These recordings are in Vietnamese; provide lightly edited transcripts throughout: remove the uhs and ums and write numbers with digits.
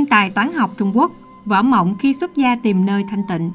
Thiên tài toán học Trung Quốc vỡ mộng khi xuất gia tìm nơi thanh tịnh.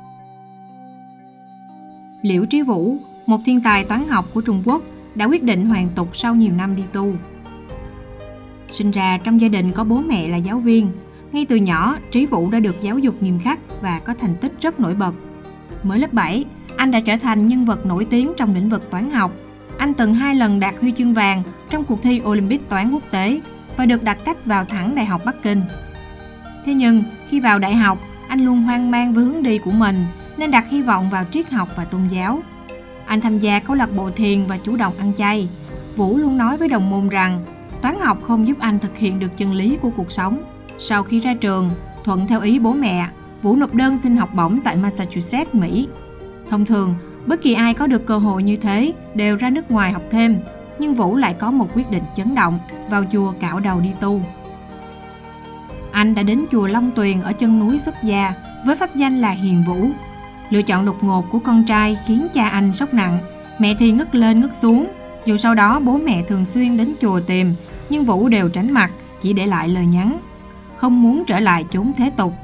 Liễu Trí Vũ, một thiên tài toán học của Trung Quốc, đã quyết định hoàn tục sau nhiều năm đi tu. Sinh ra trong gia đình có bố mẹ là giáo viên, ngay từ nhỏ Trí Vũ đã được giáo dục nghiêm khắc và có thành tích rất nổi bật. Mới lớp 7, anh đã trở thành nhân vật nổi tiếng trong lĩnh vực toán học. Anh từng 2 lần đạt huy chương vàng trong cuộc thi Olympic toán quốc tế và được đặt cách vào thẳng Đại học Bắc Kinh. Thế nhưng, khi vào đại học, anh luôn hoang mang với hướng đi của mình nên đặt hy vọng vào triết học và tôn giáo. Anh tham gia câu lạc bộ thiền và chủ động ăn chay. Vũ luôn nói với đồng môn rằng toán học không giúp anh thực hiện được chân lý của cuộc sống. Sau khi ra trường, thuận theo ý bố mẹ, Vũ nộp đơn xin học bổng tại Massachusetts, Mỹ. Thông thường, bất kỳ ai có được cơ hội như thế đều ra nước ngoài học thêm, nhưng Vũ lại có một quyết định chấn động, vào chùa cạo đầu đi tu. Anh đã đến chùa Long Tuyền ở chân núi xuất gia với pháp danh là Hiền Vũ. Lựa chọn đột ngột của con trai khiến cha anh sốc nặng, mẹ thì ngất lên ngất xuống. Dù sau đó bố mẹ thường xuyên đến chùa tìm, nhưng Vũ đều tránh mặt, chỉ để lại lời nhắn không muốn trở lại chốn thế tục.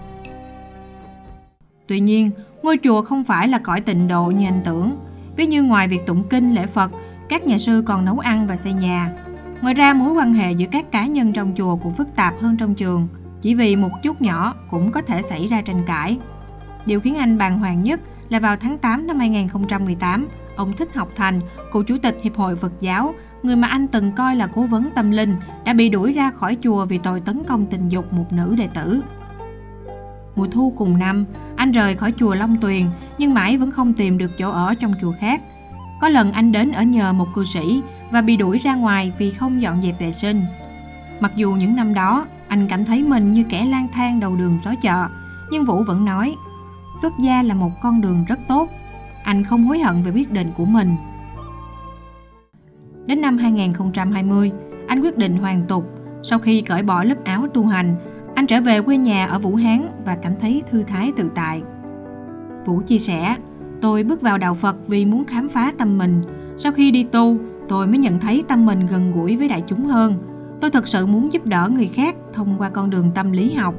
Tuy nhiên, ngôi chùa không phải là cõi tịnh độ như anh tưởng. Ví như ngoài việc tụng kinh lễ Phật, các nhà sư còn nấu ăn và xây nhà. Ngoài ra, mối quan hệ giữa các cá nhân trong chùa cũng phức tạp hơn trong trường. Chỉ vì một chút nhỏ cũng có thể xảy ra tranh cãi. Điều khiến anh bàng hoàng nhất là vào tháng 8 năm 2018, ông Thích Học Thành, cựu chủ tịch Hiệp hội Phật giáo, người mà anh từng coi là cố vấn tâm linh, đã bị đuổi ra khỏi chùa vì tội tấn công tình dục một nữ đệ tử. Mùa thu cùng năm, anh rời khỏi chùa Long Tuyền nhưng mãi vẫn không tìm được chỗ ở trong chùa khác. Có lần anh đến ở nhờ một cư sĩ và bị đuổi ra ngoài vì không dọn dẹp vệ sinh. Mặc dù những năm đó, anh cảm thấy mình như kẻ lang thang đầu đường xó chợ, nhưng Vũ vẫn nói, xuất gia là một con đường rất tốt. Anh không hối hận về quyết định của mình. Đến năm 2020, anh quyết định hoàn tục. Sau khi cởi bỏ lớp áo tu hành, anh trở về quê nhà ở Vũ Hán và cảm thấy thư thái tự tại. Vũ chia sẻ, tôi bước vào đạo Phật vì muốn khám phá tâm mình. Sau khi đi tu, tôi mới nhận thấy tâm mình gần gũi với đại chúng hơn. Tôi thực sự muốn giúp đỡ người khác thông qua con đường tâm lý học.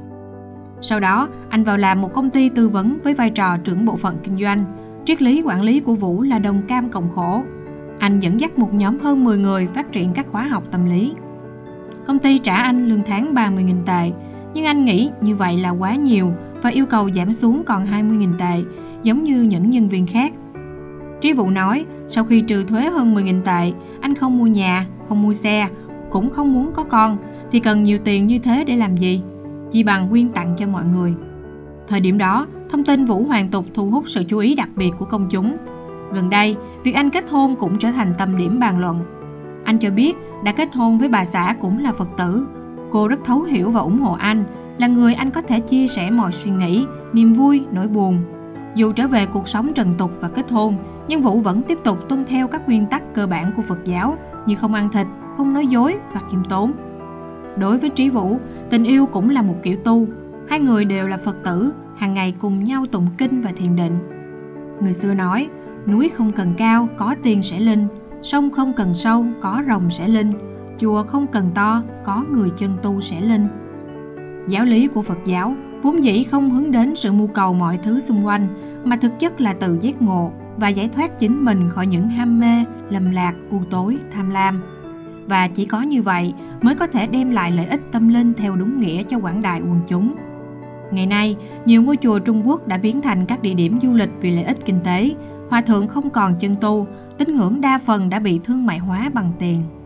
Sau đó, anh vào làm một công ty tư vấn với vai trò trưởng bộ phận kinh doanh. Triết lý quản lý của Vũ là đồng cam cộng khổ. Anh dẫn dắt một nhóm hơn 10 người phát triển các khóa học tâm lý. Công ty trả anh lương tháng 30.000 tệ, nhưng anh nghĩ như vậy là quá nhiều và yêu cầu giảm xuống còn 20.000 tệ, giống như những nhân viên khác. Trí Vũ nói, sau khi trừ thuế hơn 10.000 tệ, anh không mua nhà, không mua xe, cũng không muốn có con, thì cần nhiều tiền như thế để làm gì? Chỉ bằng quyên tặng cho mọi người. Thời điểm đó, thông tin Vũ hoàn tục thu hút sự chú ý đặc biệt của công chúng. Gần đây, việc anh kết hôn cũng trở thành tâm điểm bàn luận. Anh cho biết đã kết hôn với bà xã cũng là Phật tử. Cô rất thấu hiểu và ủng hộ anh, là người anh có thể chia sẻ mọi suy nghĩ, niềm vui, nỗi buồn. Dù trở về cuộc sống trần tục và kết hôn, nhưng Vũ vẫn tiếp tục tuân theo các nguyên tắc cơ bản của Phật giáo như không ăn thịt, không nói dối và khiêm tốn. Đối với Trí Vũ, tình yêu cũng là một kiểu tu. Hai người đều là Phật tử, hàng ngày cùng nhau tụng kinh và thiền định. Người xưa nói, núi không cần cao, có tiền sẽ linh. Sông không cần sâu, có rồng sẽ linh. Chùa không cần to, có người chân tu sẽ linh. Giáo lý của Phật giáo vốn dĩ không hướng đến sự mưu cầu mọi thứ xung quanh, mà thực chất là tự giác ngộ và giải thoát chính mình khỏi những ham mê, lầm lạc, u tối, tham lam. Và chỉ có như vậy mới có thể đem lại lợi ích tâm linh theo đúng nghĩa cho quảng đại quần chúng. Ngày nay, nhiều ngôi chùa Trung Quốc đã biến thành các địa điểm du lịch vì lợi ích kinh tế. Hòa thượng không còn chân tu, tín ngưỡng đa phần đã bị thương mại hóa bằng tiền.